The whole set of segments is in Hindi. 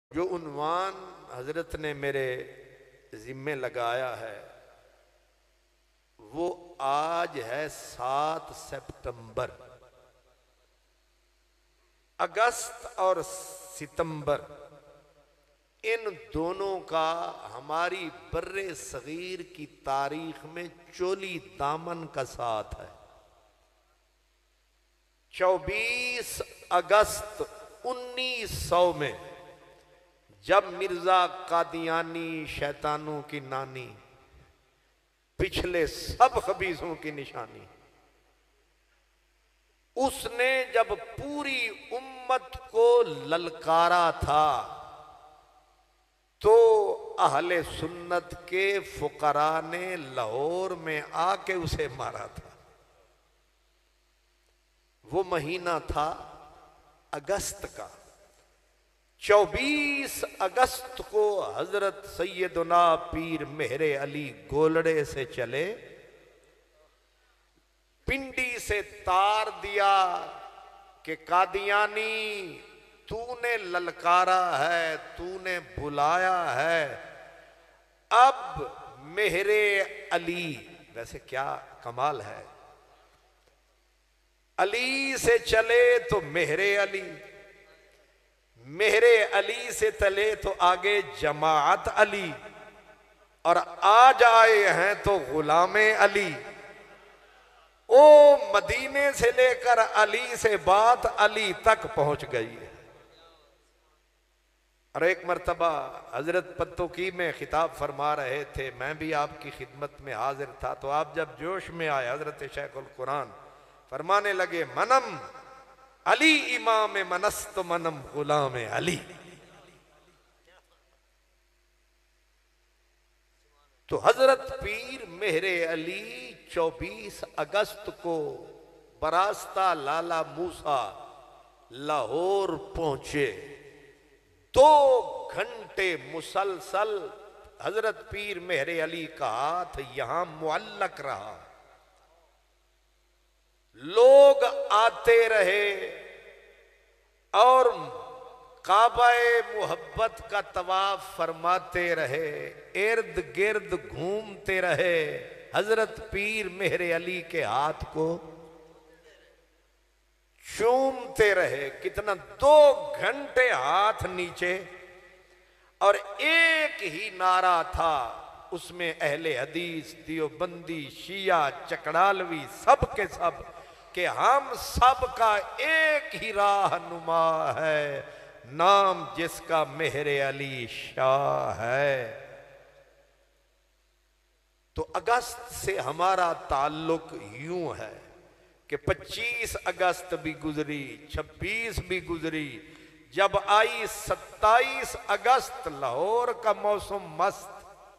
जो उन्वान हजरत ने मेरे जिम्मे लगाया है वो आज है 7 सितंबर। अगस्त और सितंबर इन दोनों का हमारी बर्रे सगीर की तारीख में चोली दामन का साथ है। 24 अगस्त 1900 में जब मिर्जा कादियानी शैतानों की नानी, पिछले सब खबीसों की निशानी, उसने जब पूरी उम्मत को ललकारा था तो अहले सुन्नत के फुकरा ने लाहौर में आके उसे मारा था। वो महीना था अगस्त का। 24 अगस्त को हजरत सैयदना पीर मेहरे अली गोलड़े से चले, पिंडी से तार दिया कि कादियानी तूने ललकारा है, तूने बुलाया है, अब मेहरे अली। वैसे क्या कमाल है, अली से चले तो मेहरे अली, मेहरे अली से चले तो आगे जमाअत अली, और आज आए हैं तो गुलामे अली। ओ मदीने से लेकर अली से बात अली तक पहुंच गई है। और एक मर्तबा हजरत पत्तोकी में खिताब फरमा रहे थे, मैं भी आपकी खिदमत में हाजिर था, तो आप जब जोश में आए हजरत शेखुल कुरान फरमाने लगे, मनम अली इमाम मनस्त मनम गुलाम अली। तो हजरत पीर मेहरे अली 24 अगस्त को बरास्ता लाला मूसा लाहौर पहुंचे। 2 घंटे मुसलसल हजरत पीर मेहरे अली का हाथ यहां मुअल्लक रहा। लोग आते रहे और काबाए मुहब्बत का तवाफ फरमाते रहे, इर्द गिर्द घूमते रहे, हजरत पीर मेहरे अली के हाथ को चूमते रहे। कितना 2 घंटे हाथ नीचे, और एक ही नारा था उसमें, अहले हदीस, दियोबंदी, शिया, चकड़ालवी, सब के सब, कि हम सब का एक ही राहनुमा है, नाम जिसका मेहरे अली शाह है। तो अगस्त से हमारा ताल्लुक यूं है कि 25 अगस्त भी गुजरी, 26 भी गुजरी, जब आई 27 अगस्त लाहौर का मौसम मस्त।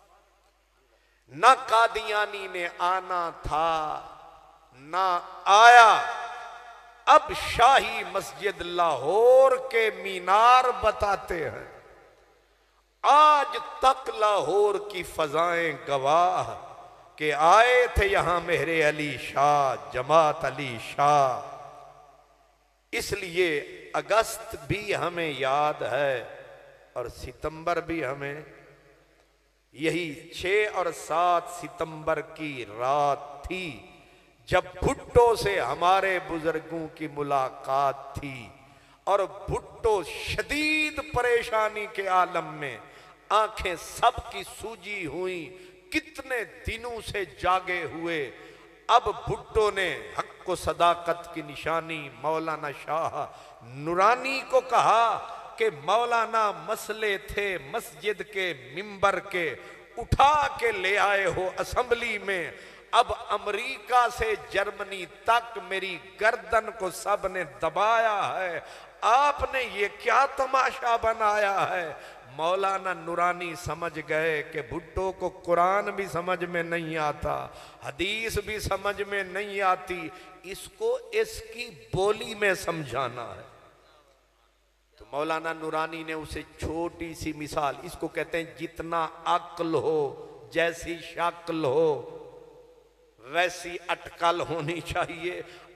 ना कादियानी ने आना था ना आया। अब शाही मस्जिद लाहौर के मीनार बताते हैं, आज तक लाहौर की फजाएं गवाह कि आए थे यहां मेहरे अली शाह, जमात अली शाह। इसलिए अगस्त भी हमें याद है और सितंबर भी हमें। यही 6 और 7 सितंबर की रात थी जब भुट्टो से हमारे बुजुर्गों की मुलाकात थी, और भुट्टो शदीद परेशानी के आलम में, आंखें सबकी सूजी हुई, कितने दिनों से जागे हुए। अब भुट्टो ने हक को सदाकत की निशानी मौलाना शाह नूरानी को कहा कि मौलाना मसले थे मस्जिद के मिंबर के, उठा के ले आए हो असेंबली में। अब अमेरिका से जर्मनी तक मेरी गर्दन को सब ने दबाया है, आपने ये क्या तमाशा बनाया है। मौलाना नूरानी समझ गए कि भुट्टो को कुरान भी समझ में नहीं आता, हदीस भी समझ में नहीं आती, इसको इसकी बोली में समझाना है। तो मौलाना नूरानी ने उसे छोटी सी मिसाल, इसको कहते हैं जितना अक्ल हो, जैसी शक्ल हो वैसी अटकल होनी चाहिए।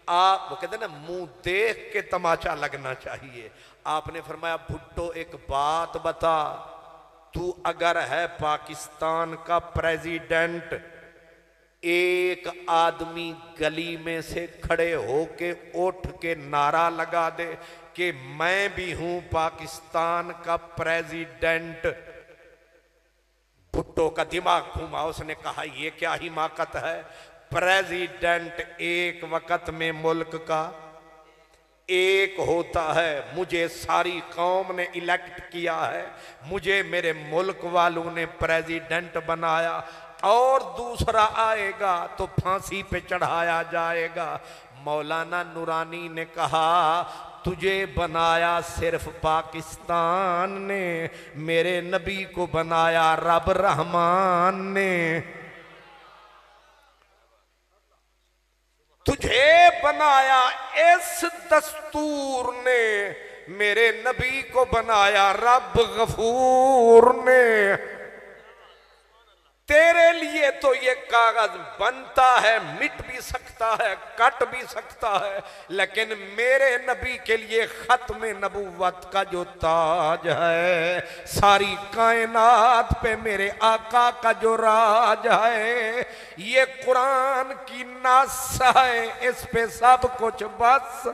आप वो कहते हैं ना, मुंह देख के तमाचा लगना चाहिए। आपने फरमाया भुट्टो एक बात बता, तू अगर है पाकिस्तान का प्रेसिडेंट, एक आदमी गली में से खड़े होके उठ के नारा लगा दे कि मैं भी हूं पाकिस्तान का प्रेसिडेंट। भुट्टो का दिमाग घूमा, उसने कहा ये क्या हिमाकत है, प्रेसिडेंट एक वक्त में मुल्क का एक होता है, मुझे सारी कौम ने इलेक्ट किया है, मुझे मेरे मुल्क वालों ने प्रेसिडेंट बनाया, और दूसरा आएगा तो फांसी पे चढ़ाया जाएगा। मौलाना नूरानी ने कहा तुझे बनाया सिर्फ पाकिस्तान ने, मेरे नबी को बनाया रब रहमान ने। तुझे बनाया इस दस्तूर ने, मेरे नबी को बनाया रब गफूर ने। तेरे लिए तो ये कागज बनता है, मिट भी सकता है, कट भी सकता है, लेकिन मेरे नबी के लिए खत्म नबुव्वत का जो ताज है, सारी कायनात पे मेरे आका का जो राज है, ये कुरान की नास है, इस पे सब कुछ बस।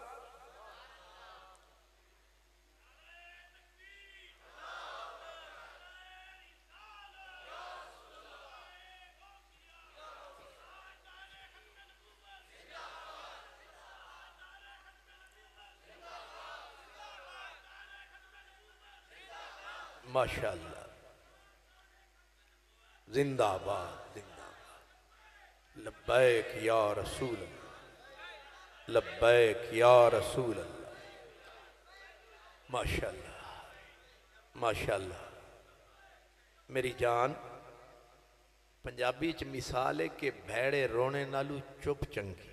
माशाअल्लाह, जिंदाबाद जिंदाबाद। लब्बैक या रसूल अल्लाह, लब्बैक या रसूल अल्लाह। माशाअल्लाह माशाअल्लाह। मेरी जान, पंजाबी च मिसाल है कि भैड़े रोने नालू चुप चंगी।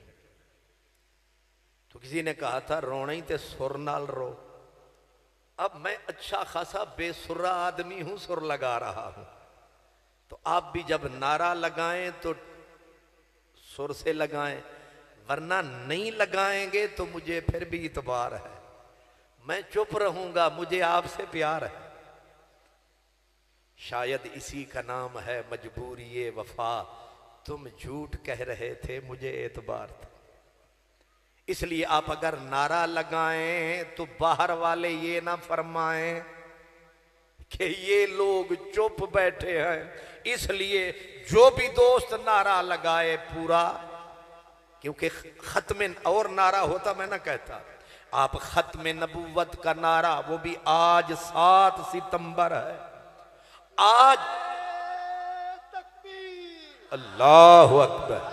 तो किसी ने कहा था रोना ही ते सुर नाल रो। अब मैं अच्छा खासा बेसुरा आदमी हूं, सुर लगा रहा हूं, तो आप भी जब नारा लगाएं तो सुर से लगाएं, वरना नहीं लगाएंगे तो मुझे फिर भी इतबार है। मैं चुप रहूंगा, मुझे आपसे प्यार है। शायद इसी का नाम है मजबूरी वफा, तुम झूठ कह रहे थे मुझे एतबार था। इसलिए आप अगर नारा लगाएं तो बाहर वाले ये ना फरमाएं कि ये लोग चुप बैठे हैं। इसलिए जो भी दोस्त नारा लगाए पूरा, क्योंकि खत्म और नारा होता मैं ना कहता, आप खत्म नबुव्वत का नारा, वो भी आज 7 सितंबर है, आज अल्लाहु अकबर।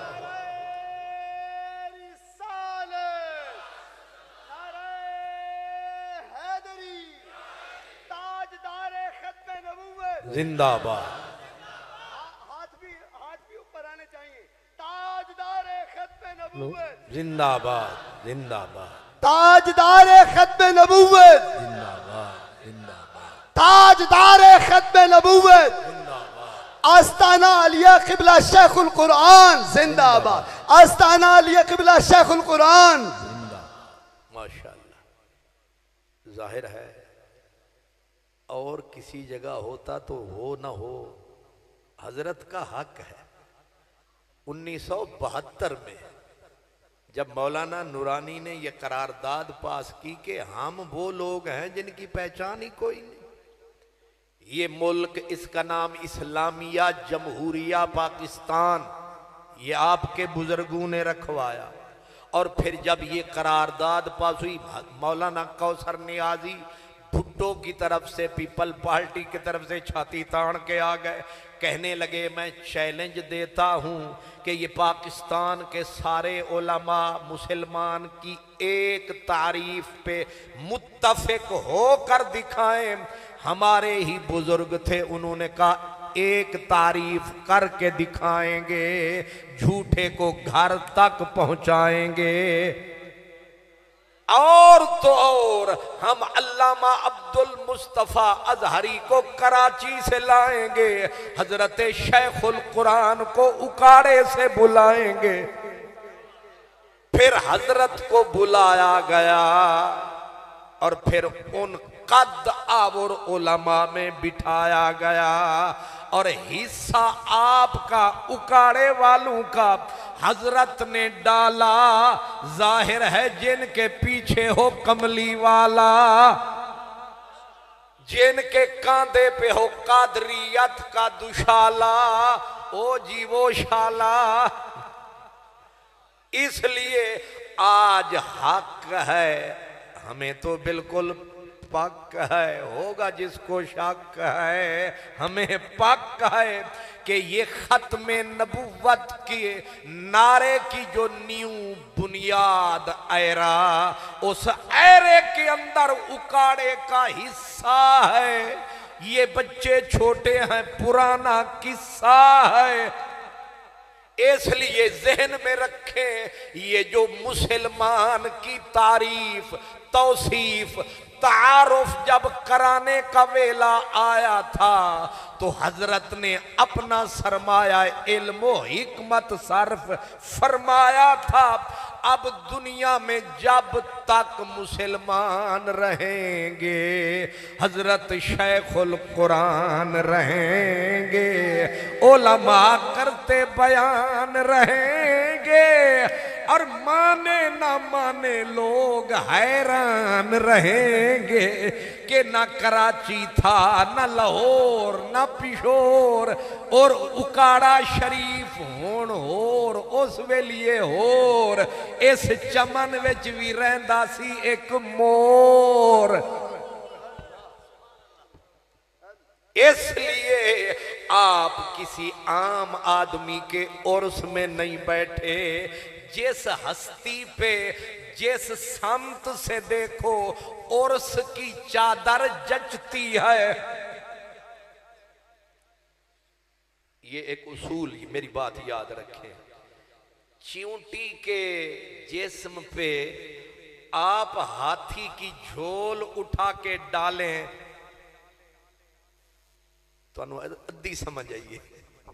जिंदाबाद। हाथ भी ऊपर आने चाहिए। ताजदारे खत्मे नबूवत जिंदाबाद जिंदाबाद। ताजदारे खत्मे नबूवत जिंदाबाद जिंदाबाद। ताजदारे खत्मे नबूवत आस्ताना अलिया क़िबला शेखुल कुरान जिंदाबाद। आस्ताना अलिया क़िबला शेखुल कुरान जिंदाबाद। माशाअल्लाह। जाहिर है और किसी जगह होता तो हो ना हो, हजरत का हक है। 1972 में जब मौलाना नूरानी ने यह करारदाद पास की कि हम वो लोग हैं जिनकी पहचान ही कोई नहीं, ये मुल्क, इसका नाम इस्लामिया जमहूरिया पाकिस्तान, ये आपके बुजुर्गों ने रखवाया। और फिर जब ये करारदाद पास हुई, मौलाना कौसर नियाजी भुट्टो की तरफ से, पीपल पार्टी की तरफ से छाती तान के आ गए, कहने लगे मैं चैलेंज देता हूं कि ये पाकिस्तान के सारे उलमा मुसलमान की एक तारीफ पे मुत्तफिक होकर दिखाएं। हमारे ही बुजुर्ग थे, उन्होंने कहा एक तारीफ करके दिखाएंगे, झूठे को घर तक पहुंचाएंगे। और तो और हम अल्लामा अब्दुल मुस्तफा अजहरी को कराची से लाएंगे, हजरत शेखुल कुरान को उकाड़े से बुलाएंगे। फिर हजरत को बुलाया गया और फिर उन कद आवर उलमा में बिठाया गया और हिस्सा आपका उकाड़े वालों का हजरत ने डाला। जाहिर है जिनके पीछे हो कमली वाला, जिनके कांधे पे हो कादरियत का दुशाला, ओ जी वो शाला। इसलिए आज हक है, हमें तो बिल्कुल पक है, होगा जिसको शक है, हमें पक है कि ये खत्म नबुव्वत के नारे की जो न्यू बुनियाद ऐरा, उस ऐरे के अंदर उकाड़े का हिस्सा है। ये बच्चे छोटे हैं, पुराना किस्सा है। इसलिए जहन में रखें, ये जो मुसलमान की तारीफ, तौसीफ, तारुफ जब कराने का वेला आया था तो हजरत ने अपना सरमाया इल्म हिकमत सर्फ फरमाया था। अब दुनिया में जब तक मुसलमान रहेंगे, हजरत शेखुल कुरान रहेंगे, उलमा करते बयान रहेंगे और माने ना माने लोग हैरान रहेंगे कि ना कराची था, ना लाहौर, ना पिशोर और उकाड़ा शरीफ होण होर उस वेलिए होर, इस चमन विच भी रहिंदा सी एक मोर। इसलिए आप किसी आम आदमी के उर्स में नहीं बैठे। जिस हस्ती पे, जिस संत से देखो उर्स की चादर जचती है। ये एक उसूल, मेरी बात याद रखें। चींटी के जिस्म पे आप हाथी की झोल उठा के डालें तो अद्धी समझ आइए।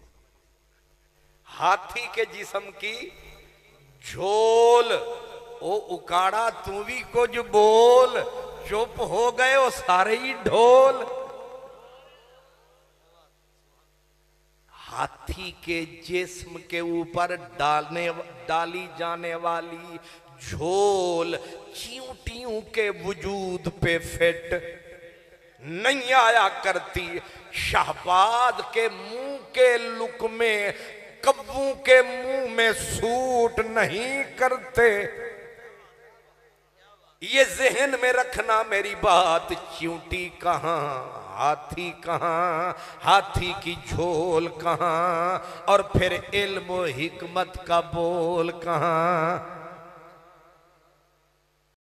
हाथी के जिस्म की झोल, ओ उकाड़ा तू भी कुछ बोल, चुप हो गए वो सारे ही ढोल। हाथी के जिस्म के ऊपर डाली जाने वाली झोल चींटियों के वजूद पे फिट नहीं आया करती। शहबाज के मुंह के लुक में कब्बू के मुंह में सूट नहीं करते। ये जहन में रखना मेरी बात। चींटी कहां, हाथी कहां, हाथी की झोल कहां और फिर इल्म हिकमत का बोल कहां।